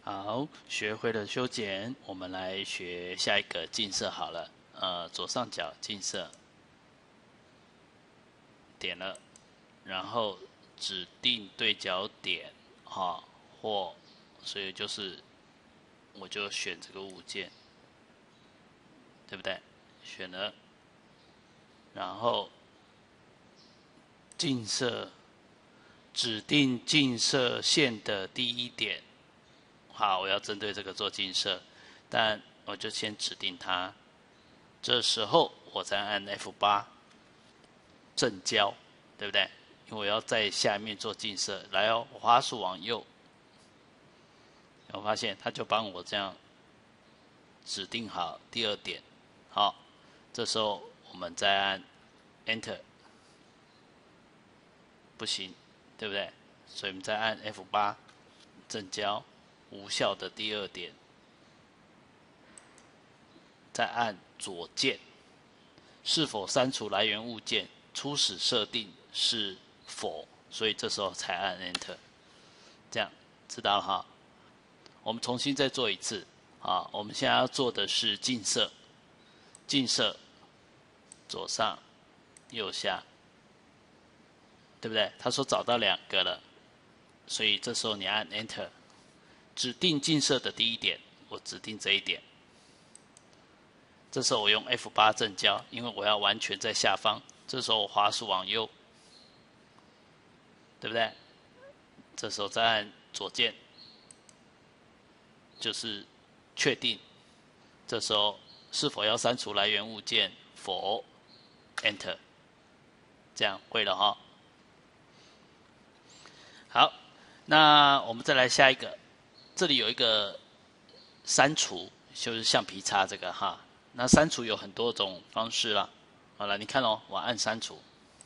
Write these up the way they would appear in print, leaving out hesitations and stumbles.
好，学会了修剪，我们来学下一个近色好了。左上角近色，点了，然后指定对角点，所以就是我就选这个物件，对不对？选了，然后近色，指定近色线的第一点。好，我要针对这个做近色，但我就先指定它。这时候我再按 F8 正交，对不对？因为我要在下面做近色。来哦，滑鼠往右，我发现它就帮我这样指定好第二点。好，这时候我们再按 Enter， 不行，对不对？所以我们再按 F8 正交。无效的第二点，再按左键，是否删除来源物件？初始设定是否，所以这时候才按 Enter。这样知道了哈？我们重新再做一次啊！我们现在要做的是近色，近色左上、右下，对不对？他说找到两个了，所以这时候你按 Enter。指定近色的第一点，我指定这一点。这时候我用 F8 正交，因为我要完全在下方。这时候我滑鼠往右，对不对？这时候再按左键，就是确定。这时候是否要删除来源物件？否 ，Enter。这样会了哈。好，那我们再来下一个。这里有一个删除，就是橡皮擦这个哈。那删除有很多种方式啦。好了，你看哦，我按删除。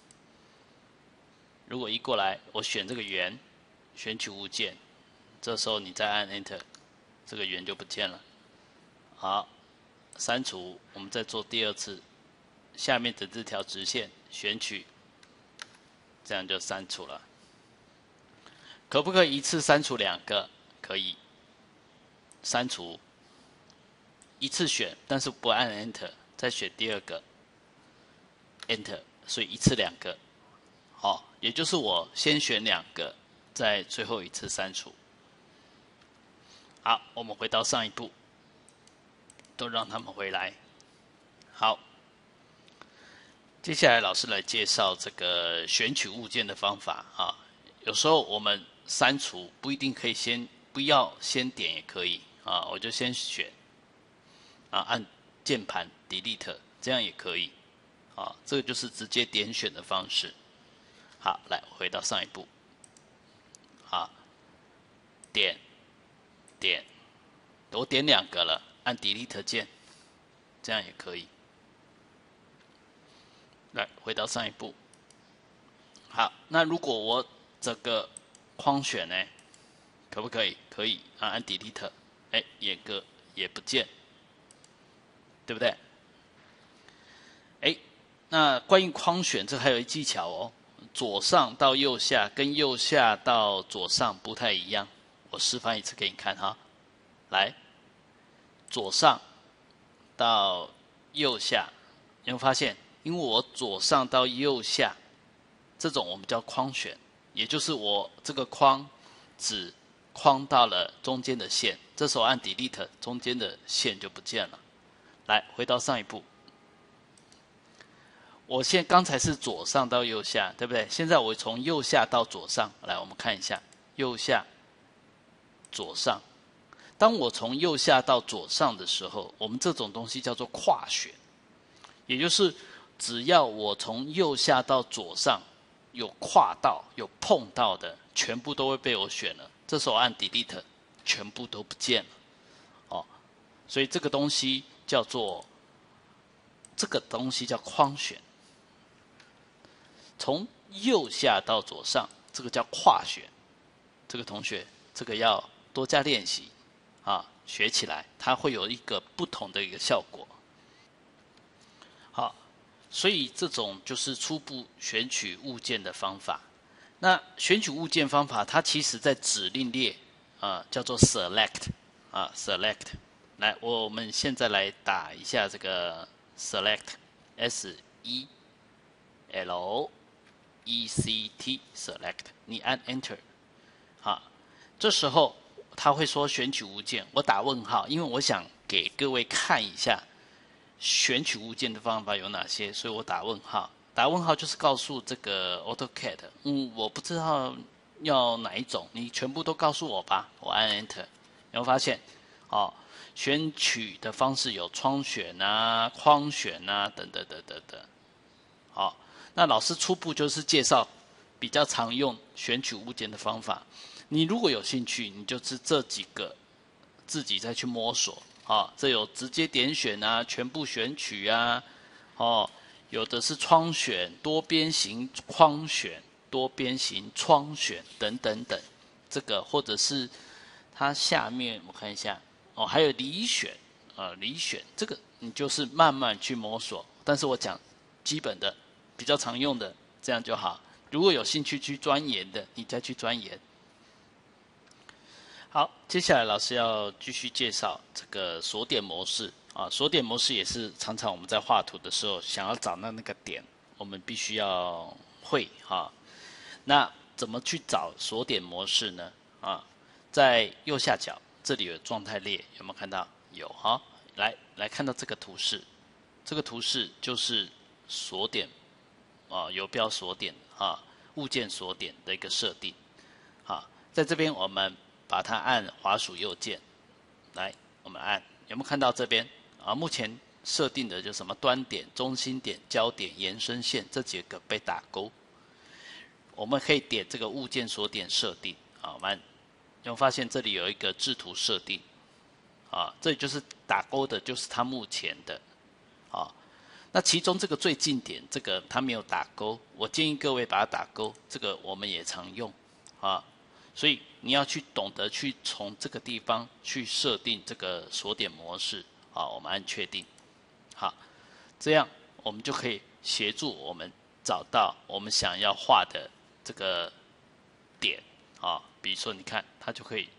如果移过来，我选这个圆，选取物件，这时候你再按 Enter， 这个圆就不见了。好，删除，我们再做第二次，下面的这条直线选取，这样就删除了。可不可以一次删除两个？可以。删除，一次选，但是不按 Enter， 再选第二个 Enter， 所以一次两个。好，也就是我先选两个，再最后一次删除。好，我们回到上一步，都让他们回来。好，接下来老师来介绍这个选取物件的方法啊。有时候我们删除不一定可以不要先点也可以啊，我就先选啊，按键盘 Delete， 这样也可以啊。这个就是直接点选的方式。好，来回到上一步，好，点，我点两个了，按 Delete 键，这样也可以。来，回到上一步。好，那如果我这个框选呢，可不可以？可以啊，按 Delete， 哎，也不见，对不对？哎，那关于框选，这还有一技巧哦。左上到右下跟右下到左上不太一样，我示范一次给你看哈。来，左上到右下，有没有发现？因为我左上到右下，这种我们叫框选，也就是我这个框只框到了中间的线，这时候按 Delete， 中间的线就不见了。来，回到上一步。我刚才是左上到右下，对不对？现在我从右下到左上，来，我们看一下，右下、左上。当我从右下到左上的时候，我们这种东西叫做跨选，也就是只要我从右下到左上有跨到、有碰到的，全部都会被我选了。这时候按 Delete， 全部都不见了。哦，所以这个东西叫框选。从右下到左上，这个叫跨选。这个同学，这个要多加练习啊，学起来，它会有一个不同的一个效果。好，所以这种就是初步选取物件的方法。那选取物件方法，它其实在指令列叫做 select select。来，我们现在来打一下这个 select，select， 你按 Enter， 好，这时候他会说选取物件，我打问号，因为我想给各位看一下选取物件的方法有哪些，所以我打问号。打问号就是告诉这个 AutoCAD， 我不知道要哪一种，你全部都告诉我吧。我按 Enter， 有没有发现？选取的方式有窗选啊、框选啊等等等等等。好，那老师初步就是介绍比较常用选取物件的方法。你如果有兴趣，你就是这几个自己再去摸索。这有直接点选啊、全部选取啊，有的是窗选、多边形框选、多边形窗选等等等。这个或者是它下面我看一下。还有离选，离选这个你就是慢慢去摸索，但是我讲基本的、比较常用的，这样就好。如果有兴趣去钻研的，你再去钻研。好，接下来老师要继续介绍这个锁点模式锁点模式也是常常我们在画图的时候，想要找到那个点，我们必须要会那怎么去找锁点模式呢？在右下角。这里有状态列，有没有看到？有来看到这个图示，这个图示就是锁点游标锁点物件锁点的一个设定。在这边我们把它按滑鼠右键，来我们按，有没有看到这边目前设定的就什么端点、中心点、焦点、延伸线这几个被打勾，我们可以点这个物件锁点设定我们按。有没有发现这里有一个制图设定这里就是打勾的，就是它目前的那其中这个最近点，这个它没有打勾，我建议各位把它打勾，这个我们也常用所以你要去懂得去从这个地方去设定这个锁点模式我们按确定，好，这样我们就可以协助我们找到我们想要画的这个点比如说你看它就可以，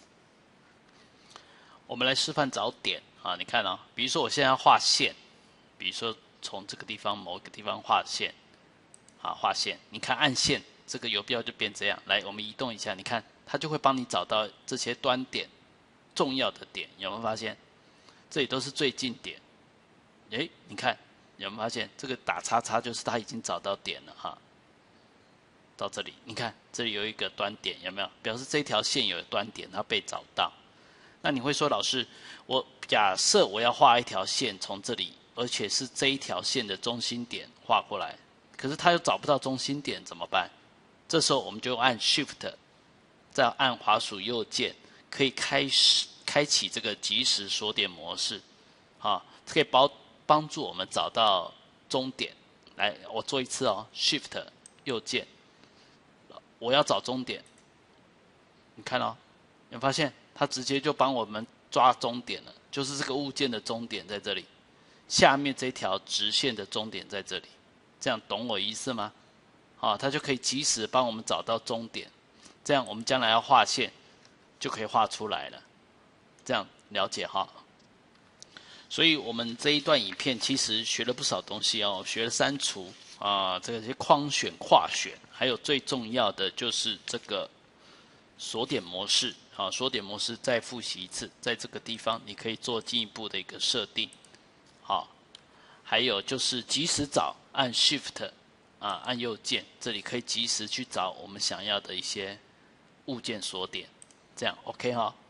我们来示范找点你看比如说我现在要画线，比如说从这个地方某一个地方画线画线，你看按线这个游标就变这样。来，我们移动一下，你看它就会帮你找到这些端点重要的点，有没有发现？这里都是最近点。你看有没有发现这个打叉叉就是它已经找到点了到这里，你看这里有一个端点，有没有？表示这条线有端点，它被找到。那你会说，老师，我假设我要画一条线从这里，而且是这一条线的中心点画过来，可是它又找不到中心点，怎么办？这时候我们就按 Shift， 再按滑鼠右键，可以开启这个即时锁点模式，可以帮助我们找到终点。来，我做一次Shift 右键。我要找终点，你看有没有发现它直接就帮我们抓终点了，就是这个物件的终点在这里，下面这条直线的终点在这里，这样懂我意思吗？它就可以及时帮我们找到终点，这样我们将来要画线就可以画出来了，这样了解所以我们这一段影片其实学了不少东西学了删除这些框选、跨选，还有最重要的就是这个锁点模式锁点模式再复习一次，在这个地方你可以做进一步的一个设定还有就是即时找，按 Shift 按右键，这里可以即时去找我们想要的一些物件锁点，这样 OK